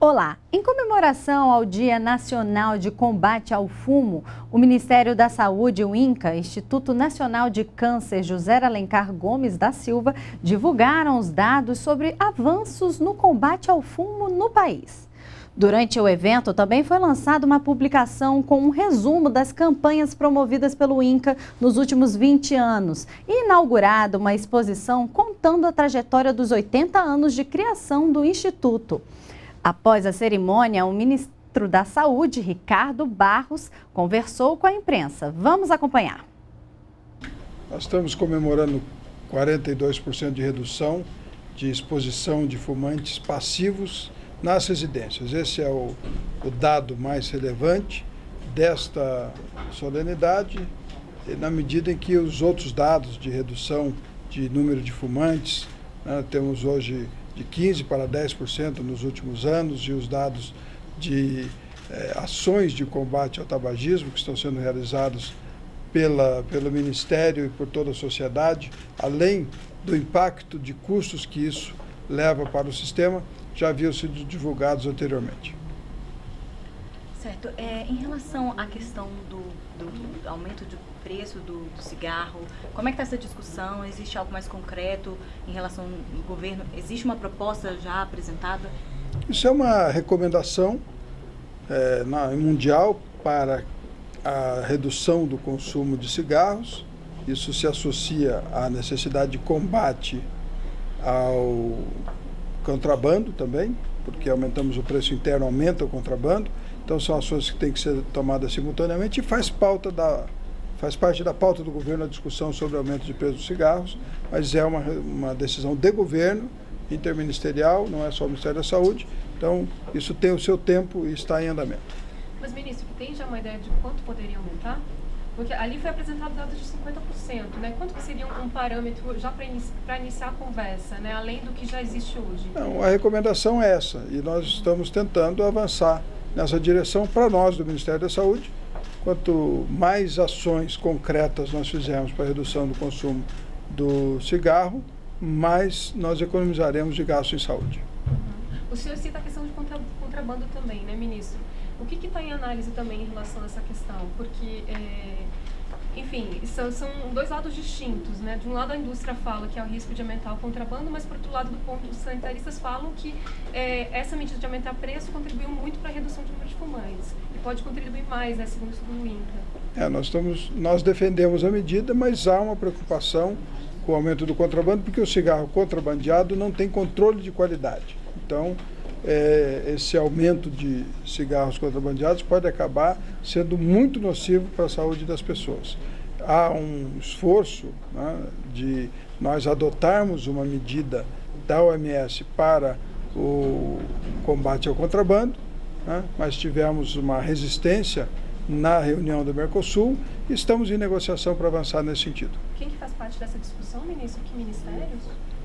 Olá! Em comemoração ao Dia Nacional de Combate ao Fumo, o Ministério da Saúde, o INCA, Instituto Nacional de Câncer José Alencar Gomes da Silva, divulgaram os dados sobre avanços no combate ao fumo no país. Durante o evento, também foi lançada uma publicação com um resumo das campanhas promovidas pelo INCA nos últimos 20 anos e inaugurada uma exposição contando a trajetória dos 80 anos de criação do Instituto. Após a cerimônia, o ministro da Saúde, Ricardo Barros, conversou com a imprensa. Vamos acompanhar. Nós estamos comemorando 42% de redução de exposição de fumantes passivos nas residências. Esse é o dado mais relevante desta solenidade, na medida em que os outros dados de redução de número de fumantes, temos hoje de 15% para 10% nos últimos anos, e os dados de ações de combate ao tabagismo que estão sendo realizados pelo Ministério e por toda a sociedade, além do impacto de custos que isso leva para o sistema, já haviam sido divulgados anteriormente. Certo. Em relação à questão do aumento de preço do cigarro, como é que está essa discussão? Existe algo mais concreto em relação ao governo? Existe uma proposta já apresentada? Isso é uma recomendação mundial para a redução do consumo de cigarros. Isso se associa à necessidade de combate ao contrabando também, porque aumentamos o preço interno, aumenta o contrabando. Então são ações que têm que ser tomadas simultaneamente e faz parte da pauta do governo a discussão sobre o aumento de preço dos cigarros, mas é uma decisão de governo, interministerial, não é só o Ministério da Saúde, então isso tem o seu tempo e está em andamento. Mas, ministro, tem já uma ideia de quanto poderia aumentar? Porque ali foi apresentado dados de 50%, né? Quanto que seria um parâmetro já para iniciar a conversa, né? Além do que já existe hoje? Não, a recomendação é essa, e nós estamos tentando avançar nessa direção para nós do Ministério da Saúde. Quanto mais ações concretas nós fizermos para a redução do consumo do cigarro, mais nós economizaremos de gasto em saúde. O senhor cita a questão de contrabando também, né, ministro? O que está em análise também em relação a essa questão? Porque, enfim, são dois lados distintos, né? De um lado a indústria fala que há o risco de aumentar o contrabando, mas por outro lado os sanitaristas falam que essa medida de aumentar preço contribuiu muito para a redução do número de fumantes e pode contribuir mais, né, segundo o INCA. Nós defendemos a medida, mas há uma preocupação com o aumento do contrabando, porque o cigarro contrabandeado não tem controle de qualidade. Então, esse aumento de cigarros contrabandeados pode acabar sendo muito nocivo para a saúde das pessoas. Há um esforço, né, de nós adotarmos uma medida da OMS para o combate ao contrabando, né, mas tivemos uma resistência na reunião do Mercosul e estamos em negociação para avançar nesse sentido. Quem que faz parte dessa discussão, ministro? Que ministérios?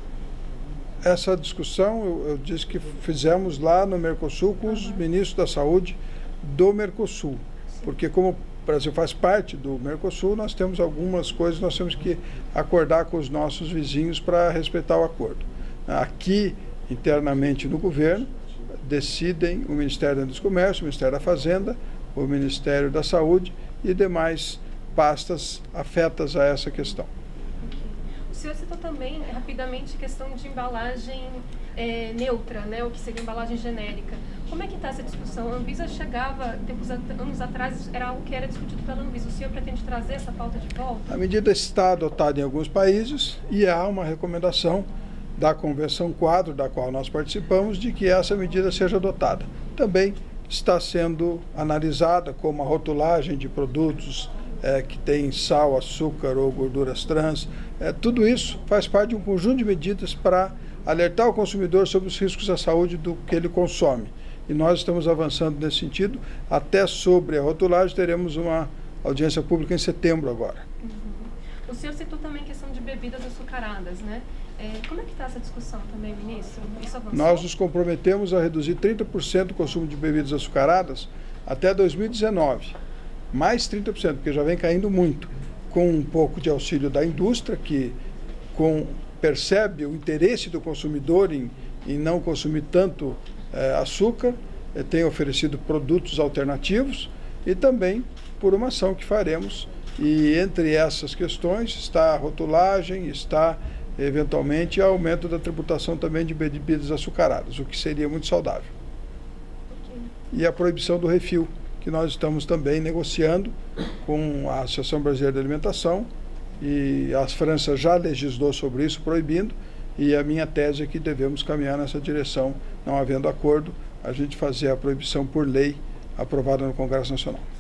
Essa discussão, eu disse que fizemos lá no Mercosul com os ministros da saúde do Mercosul, porque como o Brasil faz parte do Mercosul, nós temos algumas coisas, nós temos que acordar com os nossos vizinhos para respeitar o acordo. Aqui, internamente no governo, decidem o Ministério da Indústria e Comércio, o Ministério da Fazenda, o Ministério da Saúde e demais pastas afetas a essa questão. O senhor citou também, rapidamente, a questão de embalagem neutra, né, o que seria embalagem genérica. Como é que está essa discussão? A Anvisa chegava, anos atrás, era algo que era discutido pela Anvisa. O senhor pretende trazer essa pauta de volta? A medida está adotada em alguns países e há uma recomendação da Convenção Quadro, da qual nós participamos, de que essa medida seja adotada. Também está sendo analisada como a rotulagem de produtos que tem sal, açúcar ou gorduras trans. Tudo isso faz parte de um conjunto de medidas para alertar o consumidor sobre os riscos à saúde do que ele consome. E nós estamos avançando nesse sentido. Até sobre a rotulagem teremos uma audiência pública em setembro agora. O senhor citou também a questão de bebidas açucaradas, né? Como é que está essa discussão também, ministro? Isso avançou? Nós nos comprometemos a reduzir 30% do consumo de bebidas açucaradas até 2019. Mais 30%, porque já vem caindo muito, com um pouco de auxílio da indústria, que percebe o interesse do consumidor em não consumir tanto açúcar, tem oferecido produtos alternativos e também por uma ação que faremos. E entre essas questões está a rotulagem, está eventualmente o aumento da tributação também de bebidas açucaradas, o que seria muito saudável. E a proibição do refil, que nós estamos também negociando com a Associação Brasileira de Alimentação, e a França já legislou sobre isso, proibindo, e a minha tese é que devemos caminhar nessa direção, não havendo acordo, a gente fazer a proibição por lei aprovada no Congresso Nacional.